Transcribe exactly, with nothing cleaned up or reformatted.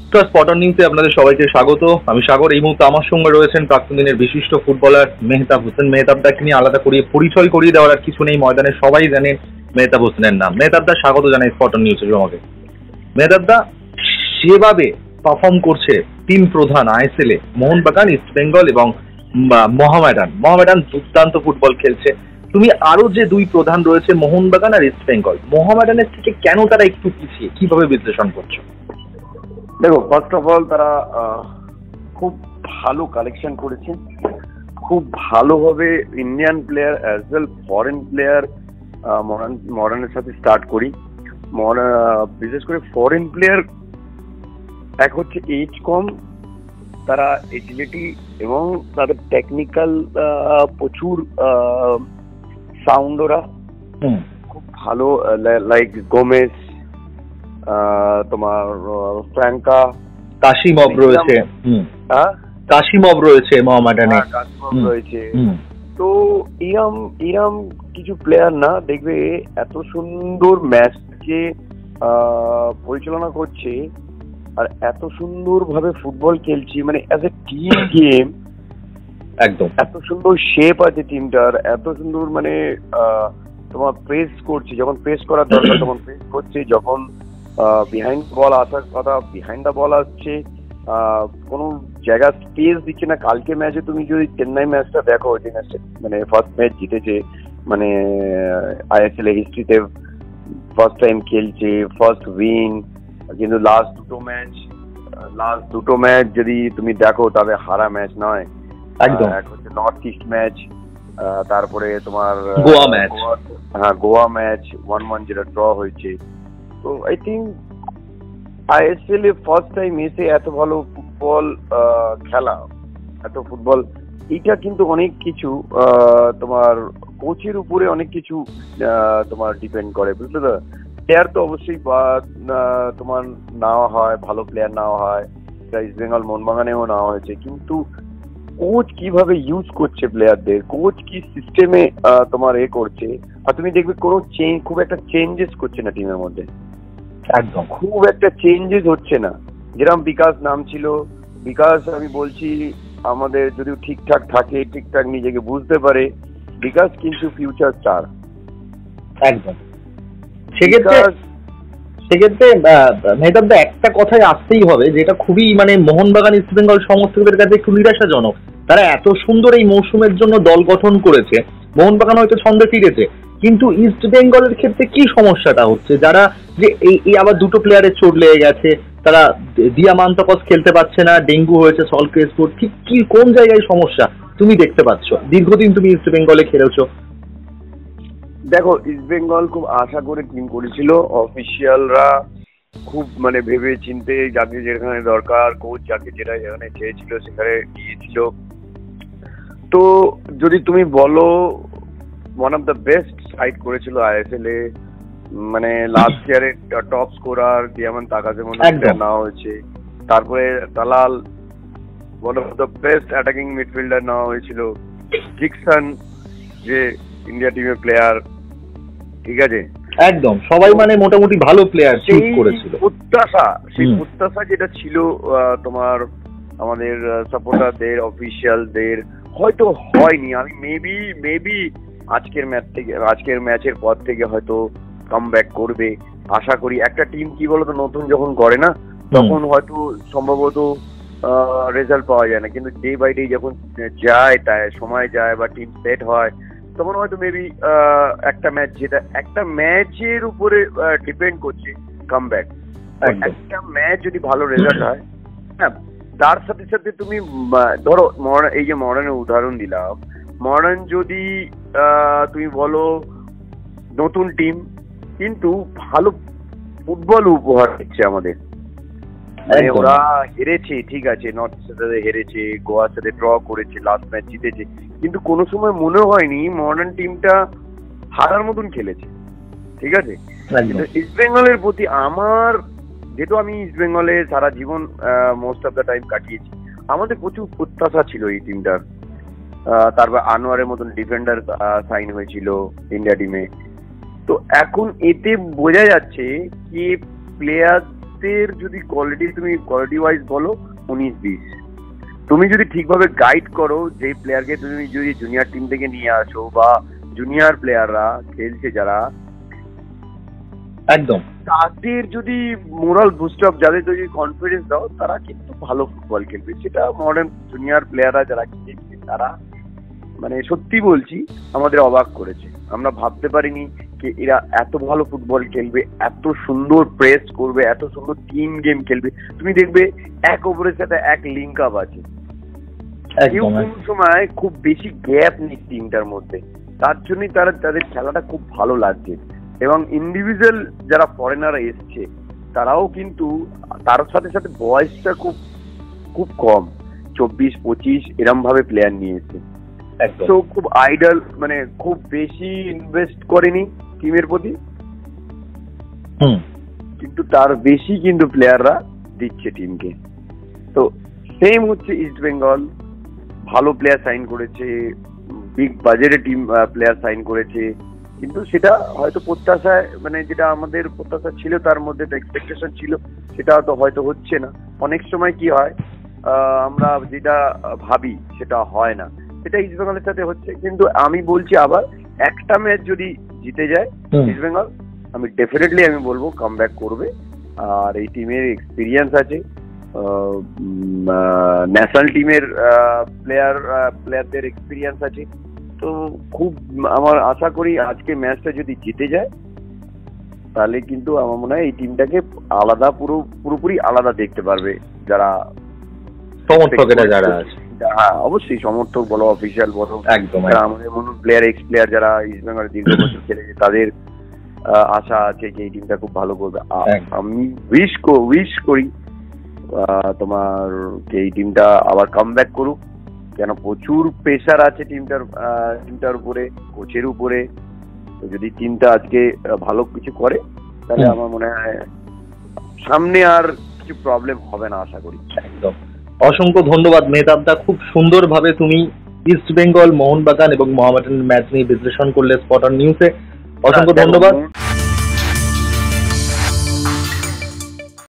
নমস্কার, spot on নিউজে আপনাদের সবাইকে স্বাগত। আমি সাগর। এই মুহূর্তে আমার সঙ্গে রয়েছেন প্রাক্তন দিনের বিশিষ্ট ফুটবলার মেহতাব হোসেন। মেহতাবদাকে নিয়ে আলাদা করিয়ে পরিচয় করিয়ে দেওয়ার আর কিছু নেই, ময়দানে সবাই জানেন মেহতাব হোসেনের নাম। মেহতাবদা, স্বাগত জানাই স্পট অন নিউজে তোমাকে। মেহতাবদা, সেভাবে পারফর্ম করছে তিন প্রধান আইএসএল এ, মোহনবাগান, ইস্ট বেঙ্গল এবং মোহামেডান। মোহামেডান দুর্দান্ত ফুটবল খেলছে। তুমি আরো যে দুই প্রধান রয়েছে মোহনবাগান আর ইস্ট বেঙ্গল, মোহামেডানের থেকে কেন তারা একটু পিছিয়ে, কিভাবে বিশ্লেষণ করছো? দেখো, ফার্স্ট অফ অল তারা খুব ভালো কালেকশন করেছে, খুব ভালোভাবে Indian player as well foreign player modern মডার্নের সাথে স্টার্ট করি। বিশেষ করে ফরেন প্লেয়ার, এক হচ্ছে এজ কম, তারা এজিলিটি এবং তাদের টেকনিক্যাল প্রচুর সাউন্ড, ওরা খুব ভালো, লাইক গোমেজ, তোমার ফ্র্যাঙ্কা, কাশিমভ রয়েছে, কাশিমভ রয়েছে মোহামেডানে, কাশিমভ রয়েছে। তো এরম এরম কিছু প্লেয়ার না দেখবে এত সুন্দর ম্যাচকে পরিচালনা করছে আর এত সুন্দর ভাবে ফুটবল খেলছি, মানে অ্যাজ এ টিম গেম একদম এত সুন্দর শেপ আছে টিমটার, এত সুন্দর মানে তোমার প্রেস করছে, যখন প্রেস করার দরকার তখন প্রেস করছে, যখন বিহাইন্ড বল আসার কথা বিহাইন্ড দ্য বল আসছে, কোনো জায়গা স্পেস দিচ্ছে না। কালকে ম্যাচে তুমি যদি চেন্নাই ম্যাচটা দেখো, যে ম্যাচটা মানে ফার্স্ট ম্যাচ জিতেছে, মানে আইএসএল এর হিস্ট্রিতে ফার্স্ট টাইম খেলছে, ফার্স্ট উইন, কিন্তু লাস্ট দুটো ম্যাচ লাস্ট দুটো ম্যাচ যদি তুমি দেখো তবে হারা ম্যাচ নয়, একদম। এক হচ্ছে নর্থ ইস্ট ম্যাচ, তারপরে তোমার গোয়া ম্যাচ, হ্যাঁ গোয়া ম্যাচ ওয়ান ওয়ান যেটা ড্র হয়েছে। তো আই থিঙ্ক আইএসএল এ ফার্স্ট টাইম এসে এত ভালো ফুটবল খেলা, এত ফুটবল, এটা কিন্তু অনেক কিছু তোমার কোচের উপরে অনেক কিছু তোমার ডিপেন্ড করে, বুঝলে তো? প্লেয়ার তো অবশ্যই তোমার নেওয়া হয়, ভালো প্লেয়ার নেওয়া হয়, ইস্ট বেঙ্গল মোহনবাগানেও নেওয়া হয়েছে, কিন্তু কোচ কিভাবে ইউজ করছে প্লেয়ারদের, কোচ কি সিস্টেমে তোমার এ করছে, আর তুমি দেখবে কোনো চেঞ্জ, খুব একটা চেঞ্জেস করছে না টিমের মধ্যে, একদম খুব একটা চেঞ্জেস হচ্ছে না। যেরকম বিকাশ নাম ছিল, বিকাশ আমি বলছি আমাদের যদি ঠিকঠাক থাকে, ঠিকঠাক নিজেকে বুঝতে পারে, বিকাশ কিন্তু ফিউচার স্টার একদম। সেক্ষেত্রে সেক্ষেত্রে মেহতাবদা, একটা কথায় আসতেই হবে, যেটা খুবই মানে মোহনবাগান ইস্ট বেঙ্গল সমর্থকদের কাছে একটু নিরাশাজনক। তারা এত সুন্দর এই মৌসুমের জন্য দল গঠন করেছে, মোহনবাগান হয়তো ছন্দে ফিরেছে, কিন্তু ইস্ট বেঙ্গলের ক্ষেত্রে কি সমস্যাটা হচ্ছে, যারা যে এই আবার দুটো প্লেয়ারের চোট লেগে গেছে, তারা দিয়ামান্তকস খেলতে পারছে না, ডেঙ্গু হয়েছে, সলক্রেসপুর, ঠিক কি কোন জায়গায় সমস্যা তুমি দেখতে পাচ্ছ? দীর্ঘদিন তুমি ইস্ট বেঙ্গলে খেলেছো। দেখো, ইস্ট বেঙ্গল খুব আশা করে টিম করেছিল, অফিসিয়ালরা খুব মানে ভেবে চিনতে যাকে যেখানে দরকার, কোচ যাকে যেটা যেখানে চেয়েছিল সেখানে গিয়েছিল। তো যদি তুমি বলো one of the best side করেছিল আইএসএল এ, মানে লাস্ট ইয়ারে টপ স্কোরার দিয়ামান তাকাজের মধ্যে নেওয়া হয়েছে, তারপরে Dalal one of the best attacking midfielder নেওয়া হয়েছিল, ডিকসন যে ইন্ডিয়া টিমের প্লেয়ার, ঠিক আছে, একদম সবাই মানে মোটামুটি ভালো প্লেয়ার চুজ করেছিল। প্রত্যাশা, সেই প্রত্যাশা যেটা ছিল তোমার আমাদের সাপোর্টারদের, অফিসিয়ালদের, হয়তো হয়নি। আমি মেবি মেবি আজকের ম্যাচ থেকে আজকের ম্যাচের পর থেকে হয়তো কাম ব্যাক করবে আশা করি। একটা টিম কি বলতো, নতুন যখন করে না তখন হয়তো সম্ভবত রেজাল্ট পাওয়া যায় না, কিন্তু ডে বাই ডে যখন যায়, তাই সময় যায় বা টিম সেট হয়, তখন হয়তো মেবি একটা ম্যাচ যেটা একটা ম্যাচের উপরে ডিপেন্ড করছে কাম ব্যাক। একটা ম্যাচ যদি ভালো রেজাল্ট হয়, হ্যাঁ, তার সাথে সাথে তুমি ধরো এই যে মডার্নের উদাহরণ দিলাম, মডার্ন যদি তুমি বলো নতুন টিম কিন্তু ভালো ফুটবল উপহার দিচ্ছে আমাদের, মানে ওরা হেরেছে ঠিক আছে, নর্থ ইস্টের সাথে হেরেছে, গোয়ার সাথে ড্র করেছে, লাস্ট ম্যাচ জিতেছে, কিন্তু কোনো সময় মনে হয়নি মডার্ন টিমটা হারার মতন খেলেছে, ঠিক আছে। কিন্তু ইস্ট বেঙ্গলের প্রতি আমার, যেহেতু আমি ইস্ট বেঙ্গলে সারা জীবন মোস্ট অফ দ্য টাইম কাটিয়েছি, আমাদের প্রচুর প্রত্যাশা ছিল এই টিমটার। তারপর আনোয়ারের মতন ডিফেন্ডার সাইন হয়েছিল ইন্ডিয়া টিমে। তো এখন এতে বোঝা যাচ্ছে কি প্লেয়ার তাদের যদি কোয়ালিটি তুমি কোয়ালিটি ওয়াইজ বলো উনিশ বিশ, তুমি যদি ঠিকভাবে গাইড করো, যে প্লেয়ারকে তুমি যদি জুনিয়র টিম থেকে নিয়ে আসো বা জুনিয়র প্লেয়াররা খেলছে যারা, একদম তাদের যদি মোরাল বুস্ট আপ, যাদের যদি কনফিডেন্স দাও, তারা কিন্তু ভালো ফুটবল খেলবে। সেটা মডার্ন জুনিয়র প্লেয়াররা যারা খেলছে তারা মানে সত্যি বলছি আমাদের অবাক করেছে। আমরা ভাবতে পারিনি যে এরা এত ভালো ফুটবল খেলবে, এত সুন্দর প্রেস করবে, এত সুন্দর টিম গেম খেলবে। তুমি দেখবে এক ওভারের সাথে এক লিঙ্ক আপ আছে, কেউ কোন সময় খুব বেশি গ্যাপ নেই টিমটার মধ্যে, তার জন্যই তারা তাদের খেলাটা খুব ভালো লাগছে। এবং ইন্ডিভিজুয়াল যারা ফরেনার এসছে তারাও কিন্তু তার সাথে সাথে বয়সটা খুব খুব কম, চব্বিশ পঁচিশ এরম ভাবে প্লেয়ার নিয়েছে। তো খুব আইডল, মানে খুব বেশি ইনভেস্ট করেনি টিমের প্রতি, কিন্তু তার বেশি কিন্তু প্লেয়াররা দিচ্ছে টিমকে। তো সেম হচ্ছে ইস্ট বেঙ্গল, ভালো প্লেয়ার সাইন করেছে, বিগ বাজেটে টিম প্লেয়ার সাইন করেছে, কিন্তু সেটা হয়তো প্রত্যাশায়, মানে যেটা আমাদের প্রত্যাশা ছিল তার মধ্যে এক্সপেকটেশন ছিল, সেটা তো হয়তো হচ্ছে না। অনেক সময় কি হয়, আমরা যেটা ভাবি সেটা হয় না, সেটা ইস্ট বেঙ্গলের সাথে হচ্ছে। কিন্তু আমি বলছি আবার, একটা ম্যাচ যদি জিতে যায় ইস্ট বেঙ্গল, আমি ডেফিনেটলি আমি বলবো কাম ব্যাক করবে। আর এই টিমের এক্সপিরিয়েন্স আছে, ন্যাশনাল টিমের প্লেয়ার প্লেয়ারদের এক্সপিরিয়েন্স আছে। তো খুব আমার আশা করি আজকে ম্যাচটা যদি জিতে যায়, তাহলে কিন্তু আমার মনে হয় এই টিমটাকে আলাদা, পুরো পুরোপুরি আলাদা দেখতে পারবে যারা সমর্থকেরা যারা আছে। হ্যাঁ অবশ্যই, সমর্থক বলো, অফিসিয়াল বলো, একদম আমাদের মনে প্লেয়ার এক্স প্লেয়ার যারা ইস্ট বেঙ্গলের দীর্ঘ বছর খেলেছে, তাদের আশা আছে যে এই টিমটা খুব ভালো করবে। আমি উইশ উইশ করি তোমার এই টিমটা আবার কাম ব্যাক করুক, কেন প্রচুর প্রেশার আছে টিমটার টিমটার উপরে, কোচের উপরে। তো যদি টিমটা আজকে ভালো কিছু করে, তাহলে আমার মনে হয় সামনে আর কিছু প্রবলেম হবে না আশা করি। একদম, অসংখ্য ধন্যবাদ মেহতাবদা, খুব সুন্দরভাবে তুমি ইস্ট বেঙ্গল, মোহনবাগান এবং মোহামেডানের ম্যাচ নিয়ে বিশ্লেষণ করলে স্পট অন নিউজে। অসংখ্য ধন্যবাদ।